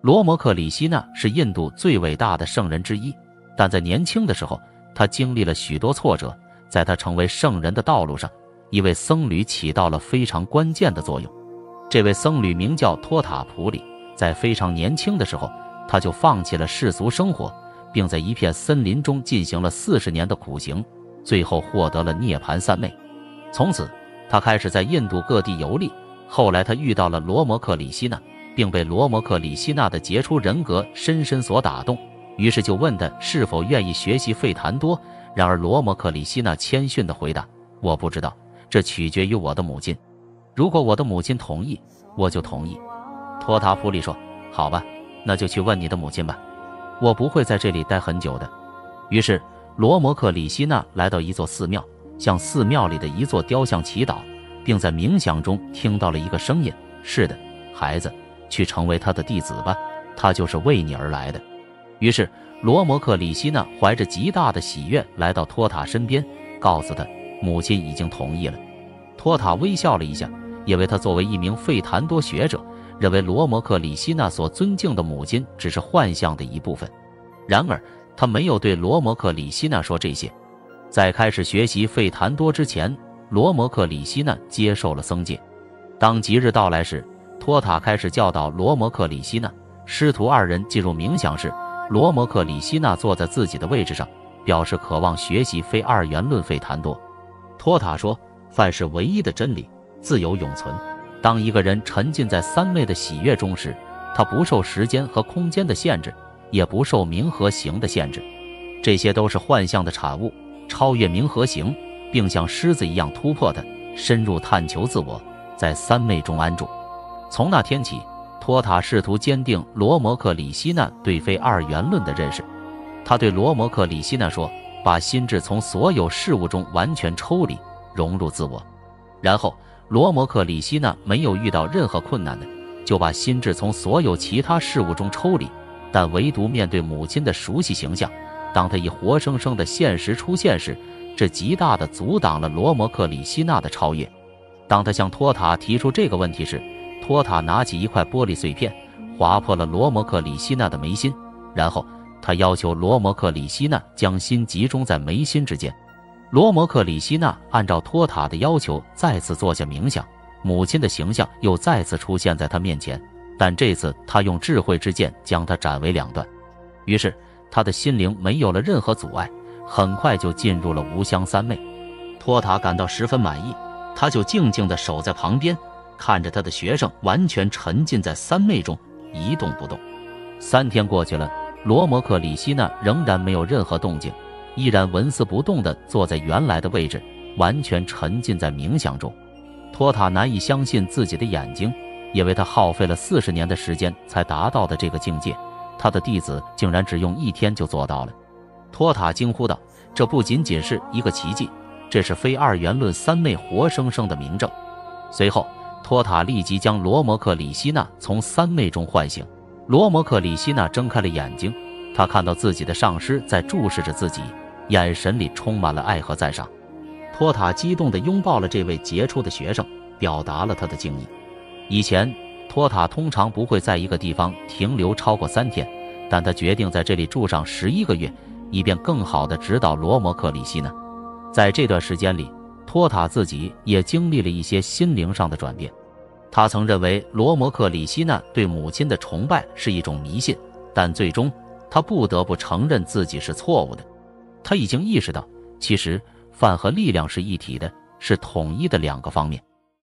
罗摩克里希那是印度最伟大的圣人之一，但在年轻的时候，他经历了许多挫折。在他成为圣人的道路上，一位僧侣起到了非常关键的作用。这位僧侣名叫托塔普里，在非常年轻的时候，他就放弃了世俗生活，并在一片森林中进行了40年的苦行，最后获得了涅槃三昧。从此，他开始在印度各地游历。后来，他遇到了罗摩克里希那，并被罗摩克里希那的杰出人格深深所打动，于是就问他是否愿意学习费檀多。然而罗摩克里希那谦逊地回答：我不知道，这取决于我的母亲。如果我的母亲同意，我就同意。托塔普里说：好吧，那就去问你的母亲吧，我不会在这里待很久的。于是罗摩克里希那来到一座寺庙，向寺庙里的一座雕像祈祷，并在冥想中听到了一个声音：是的，孩子，去成为他的弟子吧，他就是为你而来的。于是罗摩克里希那怀着极大的喜悦来到托塔身边，告诉他母亲已经同意了。托塔微笑了一下，因为他作为一名费檀多学者，认为罗摩克里希那所尊敬的母亲只是幻象的一部分。然而他没有对罗摩克里希那说这些。在开始学习费檀多之前，罗摩克里希那接受了僧戒。当吉日到来时，托塔开始教导罗摩克里希那。师徒二人进入冥想室，罗摩克里希那坐在自己的位置上，表示渴望学习非二元论费檀多。托塔说：凡是唯一的真理，自有永存。当一个人沉浸在三昧的喜悦中时，他不受时间和空间的限制，也不受名和形的限制。这些都是幻象的产物，超越名和形，并像狮子一样突破它，深入探求自我，在三昧中安住。从那天起，托塔试图坚定罗摩克里希那对非二元论的认识。他对罗摩克里希那说：把心智从所有事物中完全抽离，融入自我。然后罗摩克里希那没有遇到任何困难的，就把心智从所有其他事物中抽离，但唯独面对母亲的熟悉形象，当他以活生生的现实出现时，这极大地阻挡了罗摩克里希那的超越。当他向托塔提出这个问题时，托塔拿起一块玻璃碎片，划破了罗摩克里希那的眉心，然后他要求罗摩克里希那将心集中在眉心之间。罗摩克里希那按照托塔的要求再次坐下冥想，母亲的形象又再次出现在他面前，但这次他用智慧之剑将它斩为两段。于是他的心灵没有了任何阻碍，很快就进入了无相三昧。托塔感到十分满意，他就静静地守在旁边，看着他的学生完全沉浸在三昧中，一动不动。3天过去了，罗摩克里希那仍然没有任何动静，依然纹丝不动地坐在原来的位置，完全沉浸在冥想中。托塔难以相信自己的眼睛，因为他耗费了40年的时间才达到的这个境界，他的弟子竟然只用1天就做到了。托塔惊呼道：这不仅仅是一个奇迹，这是非二元论三昧活生生的明证。随后托塔立即将罗摩克里希那从三昧中唤醒。罗摩克里希那睁开了眼睛，他看到自己的上师在注视着自己，眼神里充满了爱和赞赏。托塔激动地拥抱了这位杰出的学生，表达了他的敬意。以前托塔通常不会在一个地方停留超过3天，但他决定在这里住上11个月，以便更好地指导罗摩克里希那。在这段时间里，托塔自己也经历了一些心灵上的转变。他曾认为罗摩克里希那对母亲的崇拜是一种迷信，但最终他不得不承认自己是错误的。他已经意识到，其实饭和力量是一体的，是统一的2个方面。